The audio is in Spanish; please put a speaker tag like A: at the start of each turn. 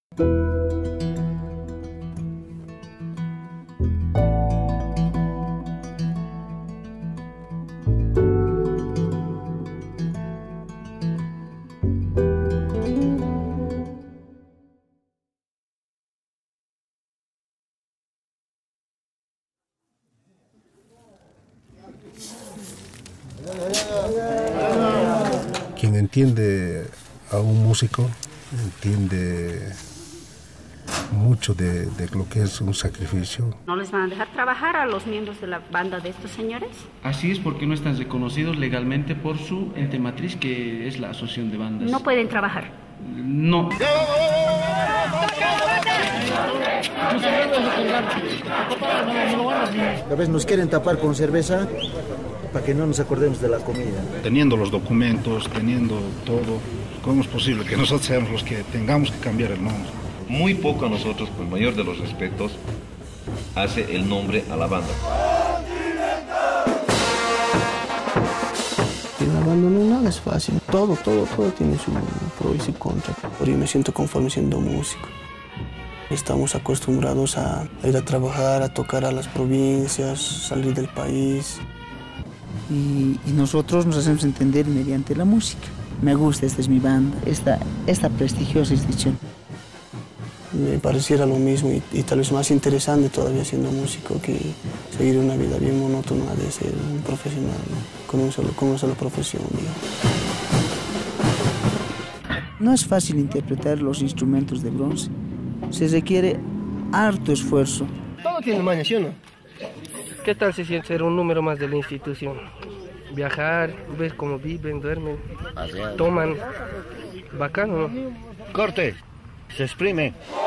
A: Quien entiende a un músico entiende mucho de lo que es un sacrificio.
B: ¿No les van a dejar trabajar a los miembros de la banda de estos señores?
C: Así es, porque no están reconocidos legalmente por su ente matriz, que es la Asociación de Bandas.
B: No pueden trabajar.
C: No.
D: A veces nos quieren tapar con cerveza para que no nos acordemos de la comida.
E: Teniendo los documentos, teniendo todo, ¿cómo es posible que nosotros seamos los que tengamos que cambiar el nombre?
F: Muy poco a nosotros, con el mayor de los respetos, hace el nombre a la banda.
G: En la banda no nada es fácil, todo tiene su pro y su contra. Yo me siento conforme siendo músico. Estamos acostumbrados a ir a trabajar, a tocar a las provincias, salir del país.
H: Y nosotros nos hacemos entender mediante la música. Me gusta, esta es mi banda, esta prestigiosa institución.
G: Me pareciera lo mismo y tal vez más interesante todavía siendo músico que seguir una vida bien monótona de ser un profesional, ¿no? con una sola profesión. Digamos.
H: No es fácil interpretar los instrumentos de bronce. Se requiere harto esfuerzo.
I: Todo tiene maña, ¿sí o no? ¿Qué tal se siente ser un número más de la institución? Viajar, ves cómo viven, duermen, toman. Bacano, ¿no?
J: Corte, se exprime.